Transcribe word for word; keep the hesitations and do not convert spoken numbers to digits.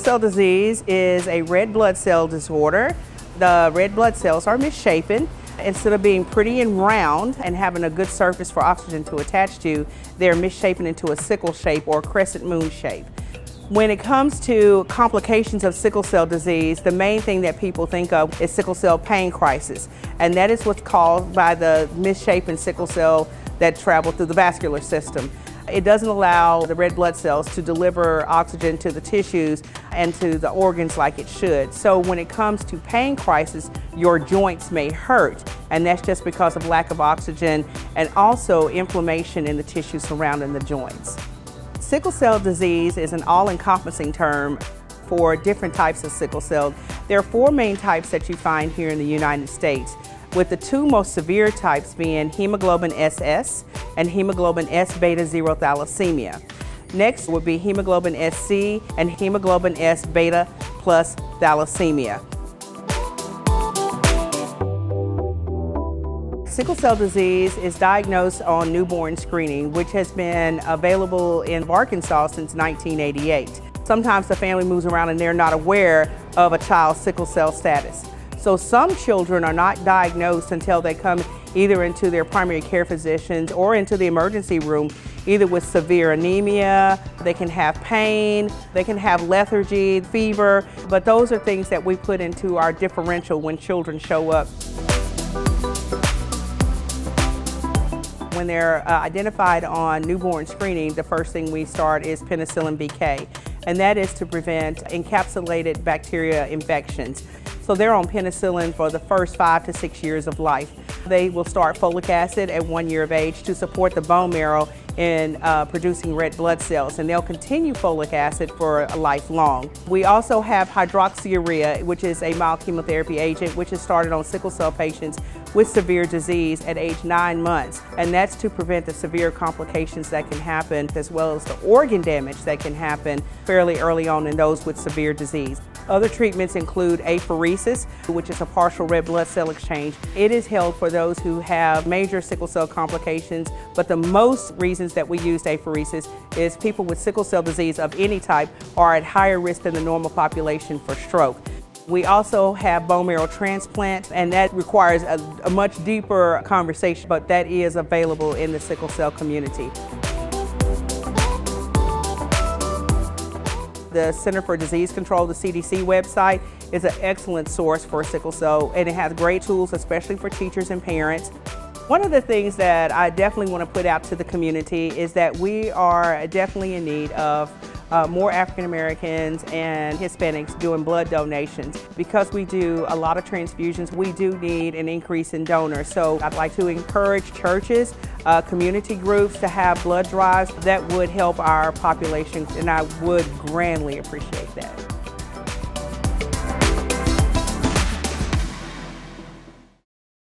cell disease is a red blood cell disorder. The red blood cells are misshapen. Instead of being pretty and round and having a good surface for oxygen to attach to, they're misshapen into a sickle shape or crescent moon shape. When it comes to complications of sickle cell disease, the main thing that people think of is sickle cell pain crisis, and that is what's caused by the misshapen sickle cell that travel through the vascular system. It doesn't allow the red blood cells to deliver oxygen to the tissues and to the organs like it should. So when it comes to pain crisis, your joints may hurt, and that's just because of lack of oxygen and also inflammation in the tissue surrounding the joints. Sickle cell disease is an all-encompassing term for different types of sickle cell. There are four main types that you find here in the United States, with the two most severe types being hemoglobin S S and hemoglobin S beta zero thalassemia. Next would be hemoglobin S C and hemoglobin S beta plus thalassemia. Sickle cell disease is diagnosed on newborn screening, which has been available in Arkansas since nineteen eighty-eight. Sometimes the family moves around and they're not aware of a child's sickle cell status. So some children are not diagnosed until they come either into their primary care physicians or into the emergency room, either with severe anemia, they can have pain, they can have lethargy, fever, but those are things that we put into our differential when children show up. When they're uh, identified on newborn screening, the first thing we start is penicillin B K, and that is to prevent encapsulated bacteria infections. So they're on penicillin for the first five to six years of life. They will start folic acid at one year of age to support the bone marrow in uh, producing red blood cells, and they'll continue folic acid for a lifelong. We also have hydroxyurea, which is a mild chemotherapy agent, which is started on sickle cell patients with severe disease at age nine months, and that's to prevent the severe complications that can happen, as well as the organ damage that can happen fairly early on in those with severe disease. Other treatments include apheresis, which is a partial red blood cell exchange. It is held for those who have major sickle cell complications, but the most reasons that we use apheresis is people with sickle cell disease of any type are at higher risk than the normal population for stroke. We also have bone marrow transplant, and that requires a, a much deeper conversation, but that is available in the sickle cell community. The Center for Disease Control, the C D C website, is an excellent source for sickle cell, and it has great tools, especially for teachers and parents. One of the things that I definitely want to put out to the community is that we are definitely in need of uh, more African Americans and Hispanics doing blood donations. Because we do a lot of transfusions, we do need an increase in donors. So I'd like to encourage churches, uh, community groups to have blood drives that would help our population, and I would grandly appreciate that.